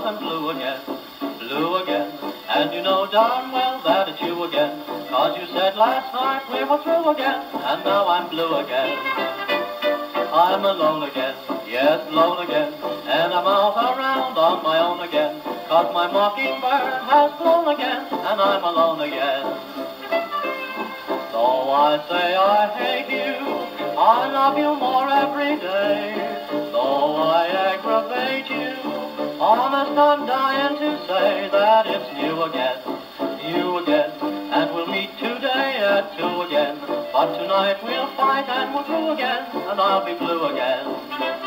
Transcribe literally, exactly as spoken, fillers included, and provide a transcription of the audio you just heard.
mouth and blue again, blue again. And you know darn well that it's you again, 'cause you said last night we were through again, and now I'm blue again. I'm alone again, yes, alone again, and I'm out around on my own again, 'cause my mockingbird has flown again, and I'm alone again. Though I say I hate you, I love you more every day. Though I aggravate you, honest I'm dying to say that it's you again, you again, and we'll meet today at two again. But tonight we'll fight and we'll through again, and I'll be blue again.